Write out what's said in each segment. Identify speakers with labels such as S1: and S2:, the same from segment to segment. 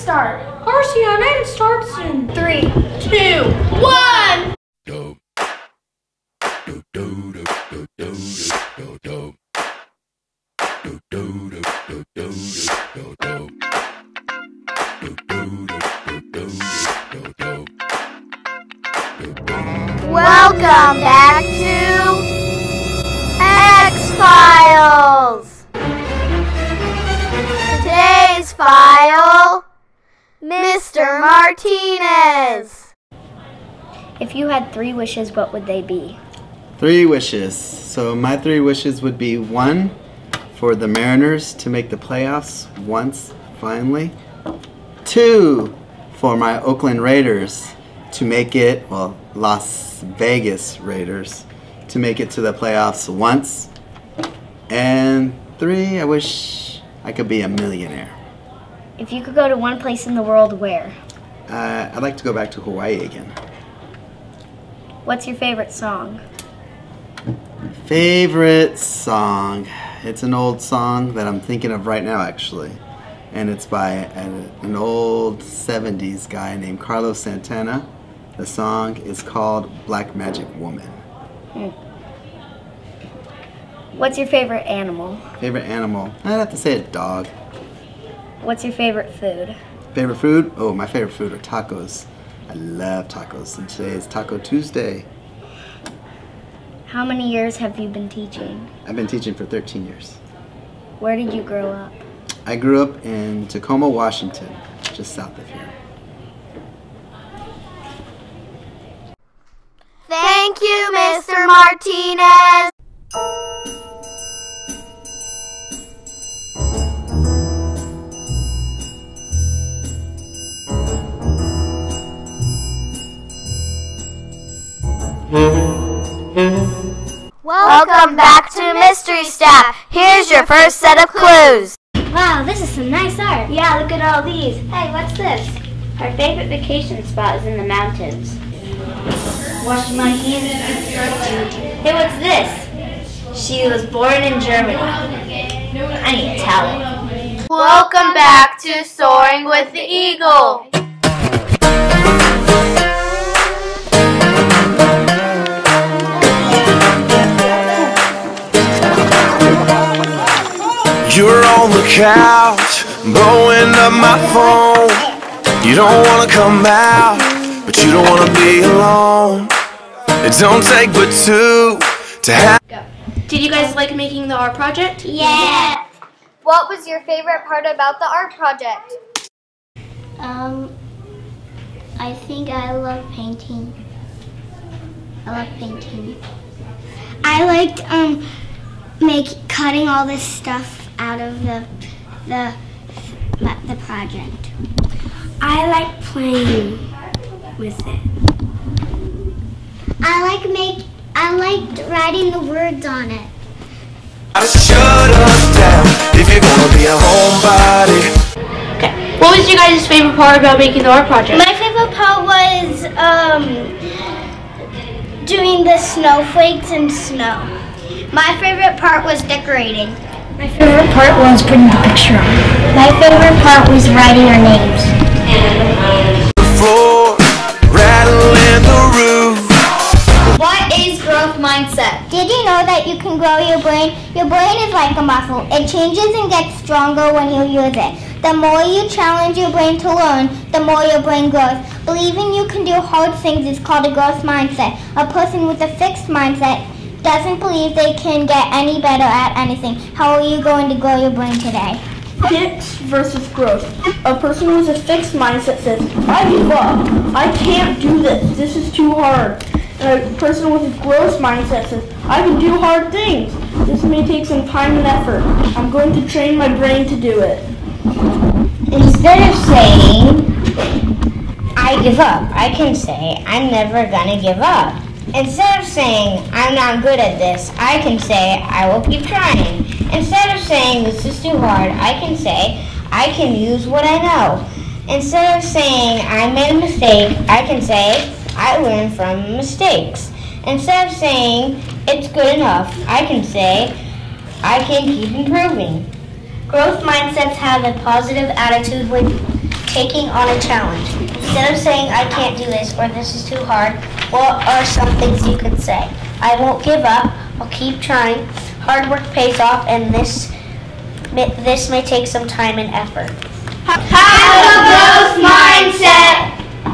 S1: start? RCNN starts in 3, 2, 1!
S2: Welcome back to X-Files! Today's file, Mr. Martinez.
S3: If you had 3 wishes, what would they be?
S4: 3 wishes. So my 3 wishes would be 1, for the Mariners to make the playoffs once, finally. 2, for my Oakland Raiders to make it, well, Las Vegas Raiders, to make it to the playoffs once. And 3, I wish I could be a millionaire.
S3: If you could go to one place in the world, where?
S4: I'd like to go back to Hawaii again.
S3: What's your favorite song?
S4: Favorite song? It's an old song that I'm thinking of right now, actually. And it's by an old 70s guy named Carlos Santana. The song is called Black Magic Woman.
S3: What's your favorite animal?
S4: Favorite animal? I'd have to say a dog.
S3: What's your favorite food?
S4: Favorite food? Oh, my favorite food are tacos. I love tacos, and today is Taco Tuesday.
S3: How many years have you been teaching?
S4: I've been teaching for 13 years.
S3: Where did you grow up?
S4: I grew up in Tacoma, Washington, just south of here.
S2: Thank you, Mr. Martinez. Welcome back to Mystery Staff. Here's your first set of clues.
S5: Wow, this is some nice art.
S6: Yeah, look at all these.
S5: Hey, what's this?
S6: Our favorite vacation spot is in the mountains.
S5: Wash my hands.
S6: Hey, what's this? She was born in Germany. I need a towel.
S2: Welcome back to Soaring with the Eagle.
S7: You're on the couch, blowing up my phone. You don't wanna come out, but you don't wanna be alone. It don't take but 2 to have.
S1: Did you guys like making the art project?
S2: Yeah. What was your favorite part about the art project?
S5: I think I love painting. I liked cutting all this stuff out of the project. I like playing with it. I liked writing the words on it.
S7: Shut us down if you're gonna be a homebody.
S1: Okay. What was your guys' favorite part about making the art project?
S5: My favorite part was doing the snowflakes and snow. My favorite part was decorating. My favorite part was putting the picture on. My favorite part was writing our names.
S7: The floor, rattling the roof.
S2: What is growth mindset?
S5: Did you know that you can grow your brain? Your brain is like a muscle. It changes and gets stronger when you use it. The more you challenge your brain to learn, the more your brain grows. Believing you can do hard things is called a growth mindset. A person with a fixed mindset doesn't believe they can get any better at anything. How are you going to grow your brain today?
S1: Fixed versus growth. A person with a fixed mindset says, I give up. I can't do this. This is too hard. And a person with a growth mindset says, I can do hard things. This may take some time and effort. I'm going to train my brain to do it.
S5: Instead of saying, I give up, I can say, I'm never gonna give up. Instead of saying, I'm not good at this, I can say, I will keep trying. Instead of saying, this is too hard, I can say, I can use what I know. Instead of saying, I made a mistake, I can say, I learn from mistakes. Instead of saying, it's good enough, I can say, I can keep improving. Growth mindsets have a positive attitude taking on a challenge. Instead of saying, I can't do this, or this is too hard, what are some things you could say? I won't give up. I'll keep trying. Hard work pays off, and this may take some time and effort.
S2: Have a growth mindset.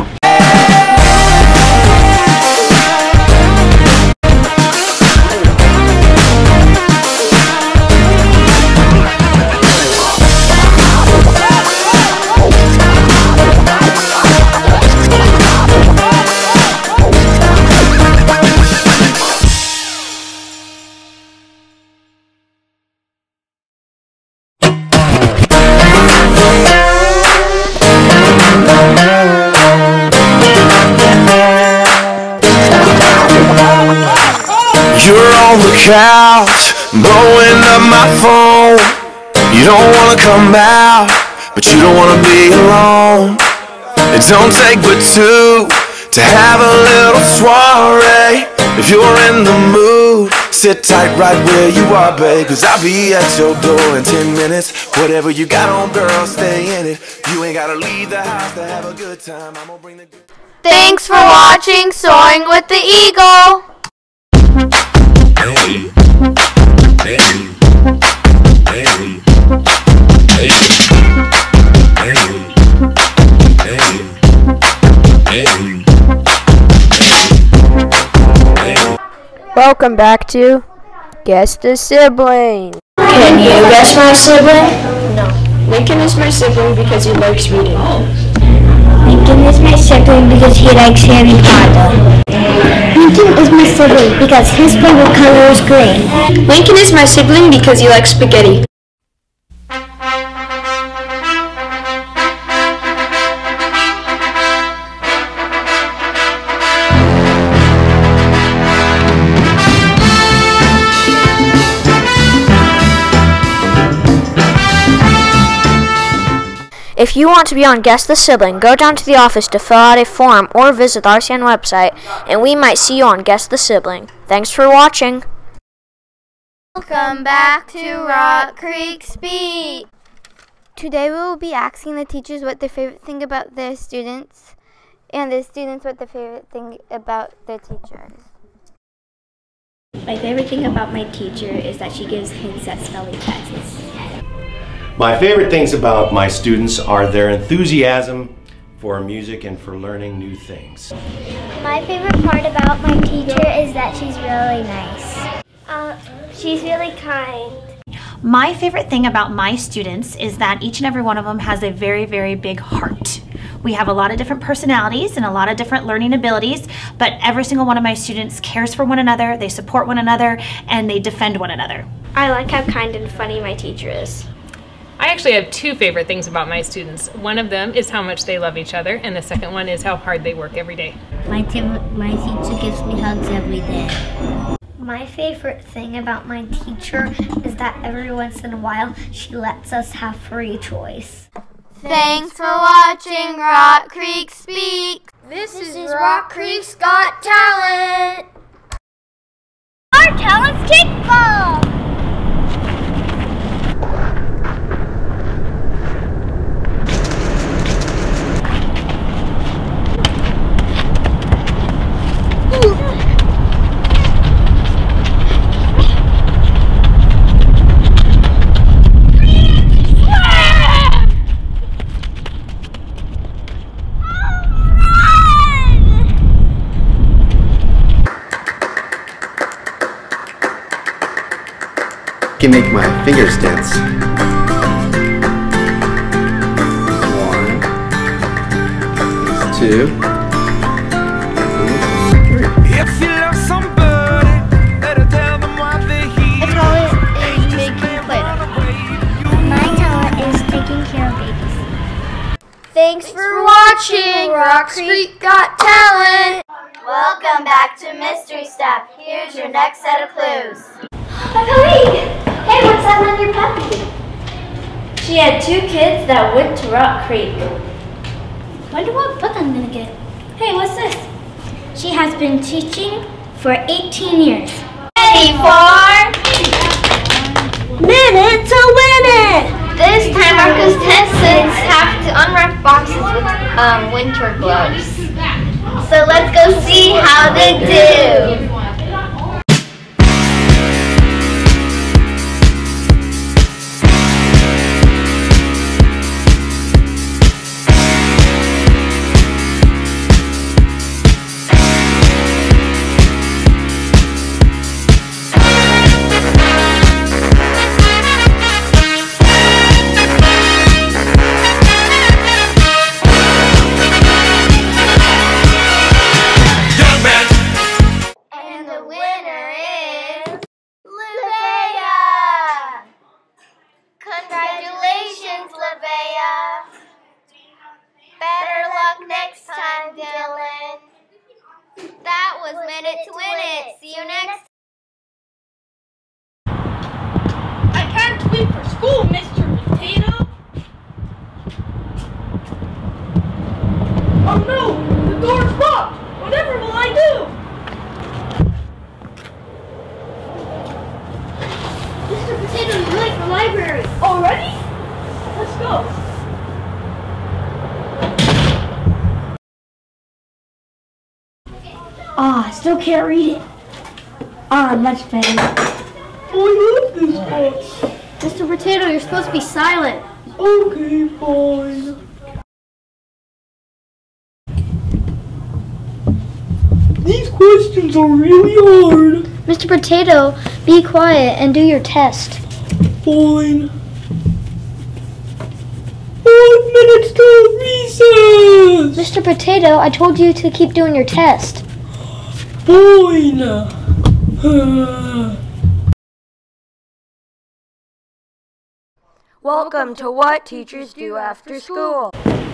S7: You're on the couch, blowing up my phone. You don't wanna come out, but you don't wanna be alone. It don't take but two to have a little soiree. If you're in the mood, sit tight right where you are, babe, 'cause I'll be at your door in 10 minutes. Whatever you got on, girl, stay in it. You ain't gotta leave the house to have a good time. I'm gonna bring the good.
S2: Thanks for watching Soaring with the Eagle.
S7: Hey, hey, hey, hey, hey.
S8: Welcome back to Guess the Sibling.
S3: Can you guess my sibling?
S8: No. Lincoln is my sibling because he likes reading.
S3: Lincoln is my sibling because he likes Harry Potter. Lincoln is my sibling because his favorite color is green.
S8: Lincoln is my sibling because he likes spaghetti. If you want to be on Guess the Sibling, go down to the office to fill out a form or visit the RCN website, and we might see you on Guess the Sibling. Thanks for watching.
S2: Welcome back to Rock Creek Speak.
S9: Today we will be asking the teachers what their favorite thing about their students, and the students what their favorite thing about their teachers.
S3: My favorite thing about my teacher is that she gives hints at spelling tests.
S10: My favorite things about my students are their enthusiasm for music and for learning new things.
S9: My favorite part about my teacher is that she's really nice. She's really kind.
S11: My favorite thing about my students is that each and every one of them has a very, very big heart. We have a lot of different personalities and a lot of different learning abilities, but every single one of my students cares for one another, they support one another, and they defend one another.
S3: I like how kind and funny my teacher is.
S12: I actually have two favorite things about my students. One of them is how much they love each other, and the second one is how hard they work every day.
S9: My teacher gives me hugs every day.
S3: My favorite thing about my teacher is that every once in a while she lets us have free choice.
S2: Thanks for watching Rock Creek Speak. This is Rock Creek's Got Talent.
S9: Our talent's kickball!
S4: I can make my fingers dance. 1, 2, 3.
S7: If you love somebody, better tell them why they're here.
S9: My talent is making Play-Doh. My talent is taking care of babies.
S2: Thanks for watching Rock Creek Got Talent. Welcome back to Mystery Stuff. Here's your next set of clues.
S3: Hey, what's that on your puppy? She had 2 kids that went to Rock Creek. Wonder what book I'm gonna get. Hey, what's this? She has been teaching for 18 years.
S2: Ready for
S3: Minute to win it!
S2: this time our contestants have to unwrap a boxes with winter gloves. So let's go see how they do. Congratulations, Lavea. Better luck next time, Dylan. That was Minute to Win It. See you next time.
S1: I can't wait for school, Mr. Potato. Oh no, the door's locked. Whatever will I do? Mr. Potato, you're late for library. Already? Let's go.
S3: I still can't read it. Much better.
S1: I love this book.
S3: Mr. Potato, you're supposed to be silent.
S1: Okay, fine. These questions are really hard.
S3: Mr. Potato, be quiet and do your test.
S1: Fine. 5 minutes till recess.
S3: Mr. Potato, I told you to keep doing your test.
S1: Fine.
S8: Welcome to What Teachers Do After School.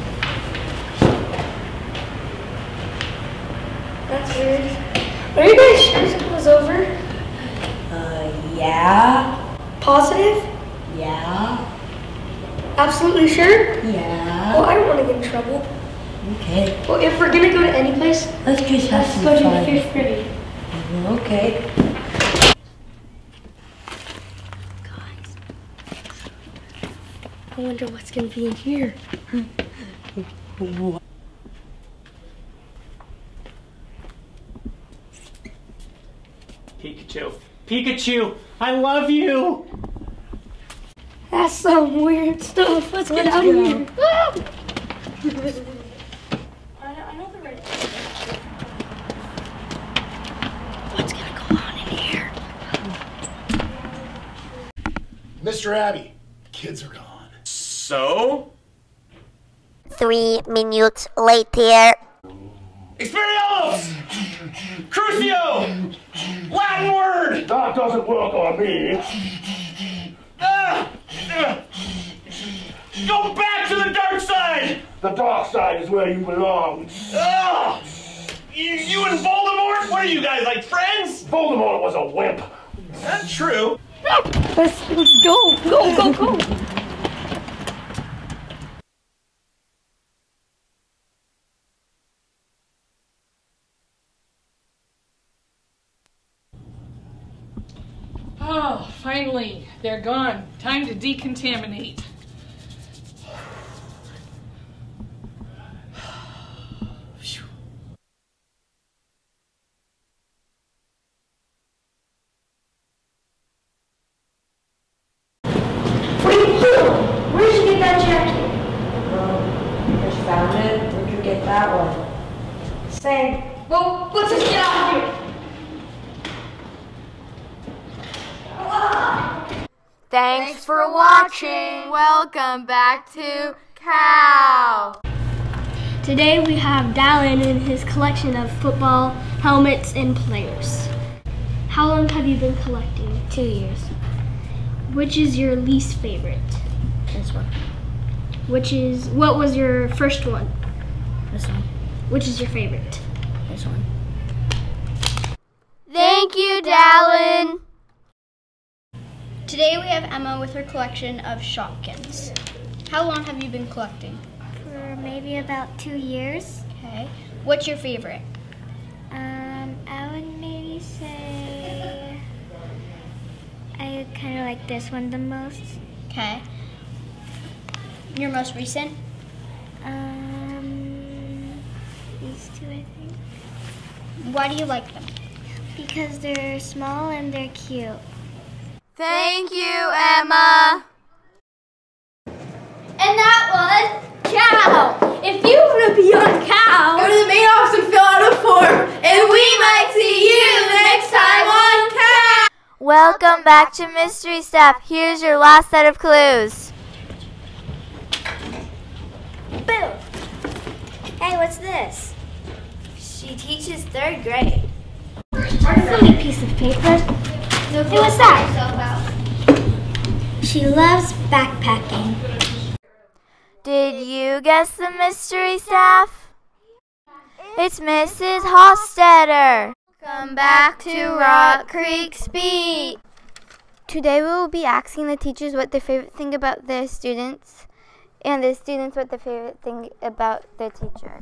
S3: That's weird. Are you guys sure school is over?
S6: Yeah.
S3: Positive?
S6: Yeah.
S3: Absolutely sure?
S6: Yeah.
S3: Well, I don't want to get in trouble.
S6: Okay.
S3: Well, if we're going to go to any place,
S6: Let's just have
S3: let's
S6: some
S3: go to
S6: fun.
S3: the 5th grade.
S6: Okay.
S3: I wonder what's going to be in here.
S13: Pikachu. Pikachu, I love you!
S3: That's some weird stuff. Let's get out of here. I know the right. What's going to go on in here?
S14: Mr. Abbey, kids are gone.
S13: So?
S2: 3 minutes later.
S13: Expelliarmus! Crucio! Latin word!
S14: That doesn't work on me.
S13: Go back to the dark side!
S14: The dark side is where you belong.
S13: You and Voldemort? What are you guys, like friends?
S14: Voldemort was a wimp.
S13: That's true.
S3: Let's go. Go.
S15: Oh, finally, they're gone. Time to decontaminate.
S3: What are you doing? Where did you get that jacket?
S6: Just found it. Where'd you get that one?
S3: Same. Well, let's just get out of here.
S8: Thanks for watching. Welcome back to Cow.
S3: Today we have Dallin in his collection of football helmets and players. How long have you been collecting?
S9: 2 years.
S3: Which is your least favorite?
S9: This one.
S3: What was your first one?
S9: This one.
S3: Which is your favorite?
S9: This one.
S8: Thank you, Dallin.
S3: Today we have Emma with her collection of Shopkins. How long have you been collecting?
S9: For maybe about 2 years.
S3: Okay. What's your favorite?
S9: I would maybe say I kind of like this one the most.
S3: Okay. Your most recent? These two, I think.
S5: Why do you like them?
S3: Because they're small and they're cute.
S2: Thank you, Emma. And that was cow. If you want to be on cow, go to the main office and fill out a form. And we might see you next time on cow.
S8: Welcome back to Mystery Staff. Here's your last set of clues.
S3: Boom. Hey, what's this?
S2: She teaches 3rd grade.
S3: It's a piece of paper. Hey, what's that? She loves backpacking.
S8: Did you guess the Mystery Staff? It's Mrs. Hofstetter. Come back to Rock Creek Speak.
S9: Today we will be asking the teachers what their favorite thing about their students and the students what their favorite thing about their teachers.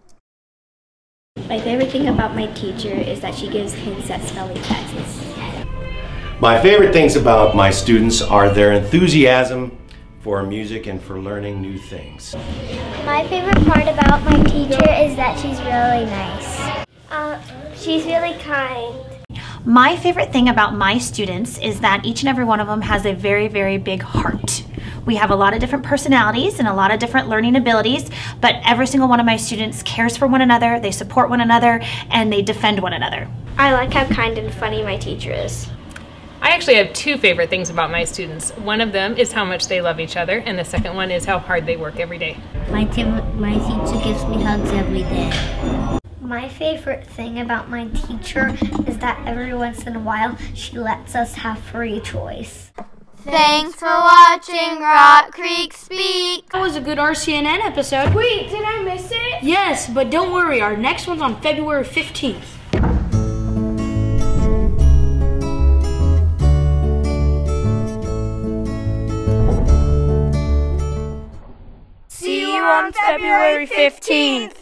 S3: My favorite thing about my teacher is that she gives hints at spelling tests.
S10: My favorite things about my students are their enthusiasm for music and for learning new things.
S3: My favorite part about my teacher is that she's really nice. She's really kind.
S11: My favorite thing about my students is that each and every one of them has a very, very big heart. We have a lot of different personalities and a lot of different learning abilities, but every single one of my students cares for one another, they support one another, and they defend one another.
S3: I like how kind and funny my teacher is.
S12: I actually have 2 favorite things about my students. One of them is how much they love each other, and the second one is how hard they work every day.
S3: My teacher gives me hugs every day. My favorite thing about my teacher is that every once in a while she lets us have free choice.
S8: Thanks for watching Rock Creek Speak.
S1: That was a good RCNN episode.
S2: Wait, did I miss it?
S1: Yes, but don't worry, our next one's on February 15th.
S2: See you on February 15th.